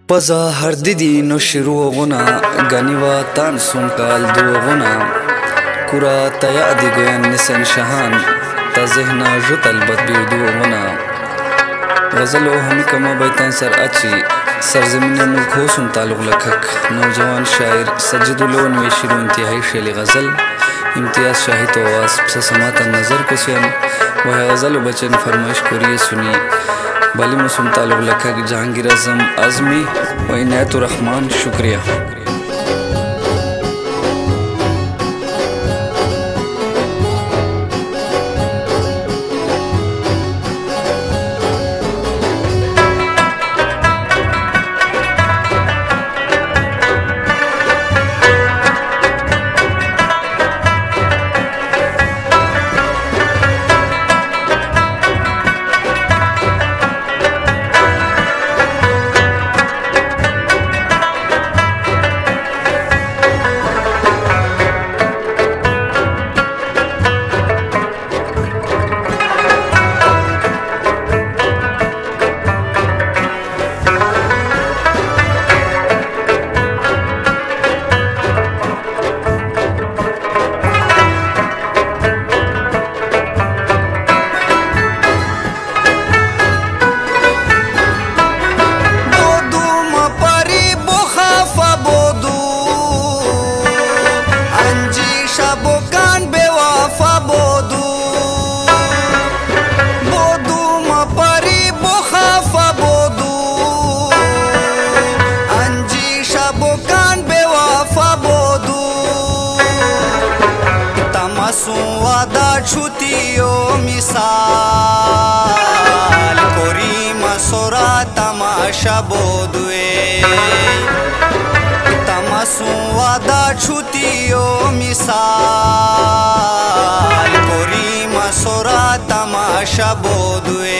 پزا هر دیدی نشرو غنا گنیوا تان سنکال دو غنا کرا تیادی گوین نسن شهان تا ذهنا جتل بدبیر دو غنا غزل و همی کما بیتن سر اچی سرزمین ملک ہو سن تعلق لکھک نوجوان شاعر سجد لون و شروع انتہائی شیلی غزل امتیاز شاہی تو آواز پس سماتا نظر کسین وہ غزل و بچن فرمائش کوریے سنی بالی مسلم تعلق لکھک جہانگیر اعظم اعظمی و عنایت الرحمن شکریہ. वादा छुतियो मिसाल कोरी मसोरा तमाशा बोदुए तमसु वादा छुतियो मिसाल कोरी मसोरा तमाशा बोदुए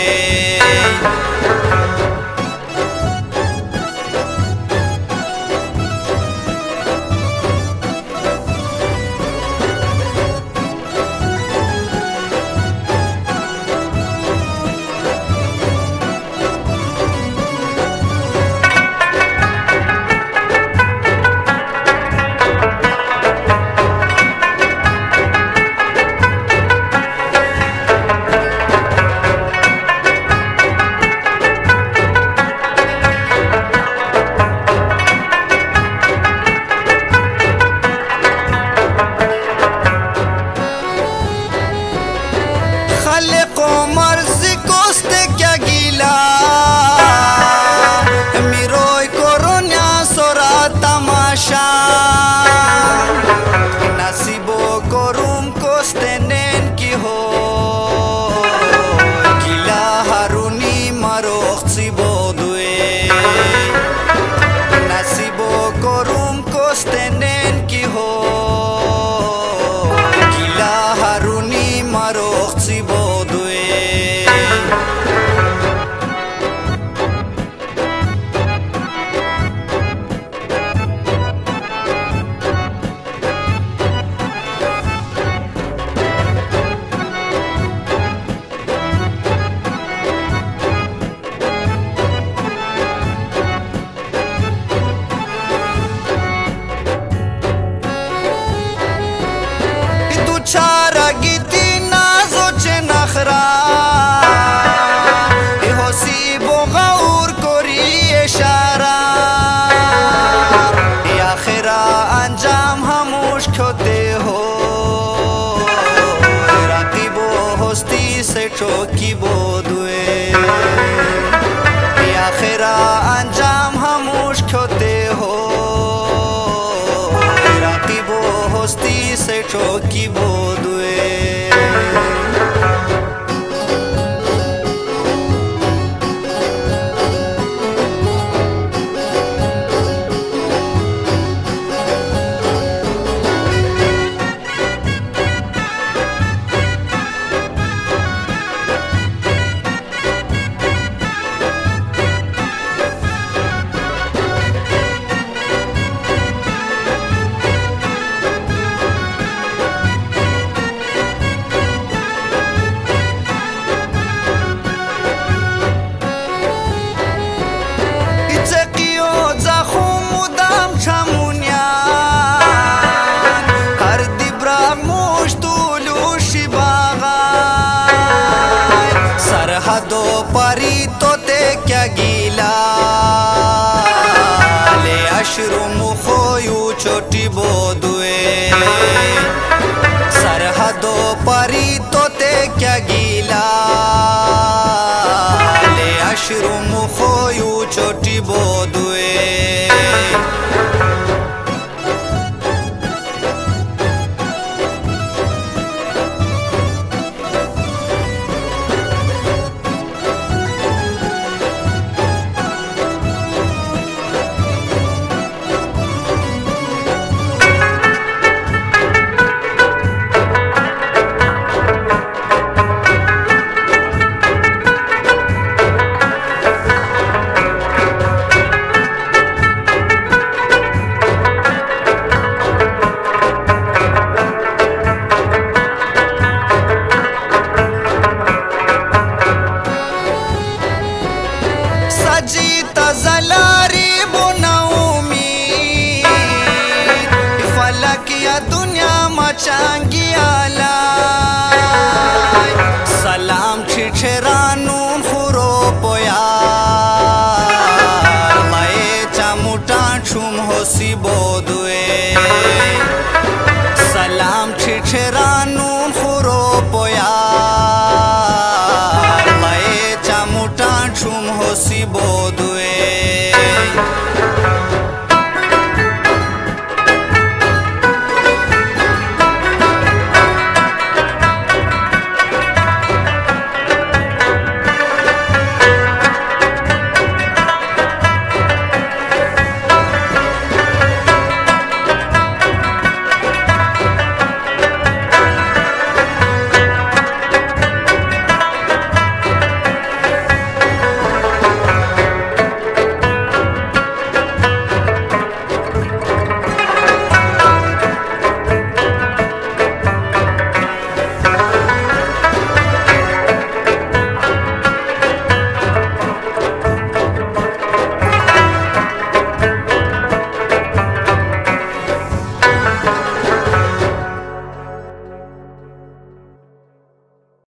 चौकी बोदुए आखिरा अंजाम हमोश खोते हो राकीबो हस्ती से चौकी बोदुए حجی تزلاری بنا امید فلک یا دنیا مچانگی آلای سلام چیچرانون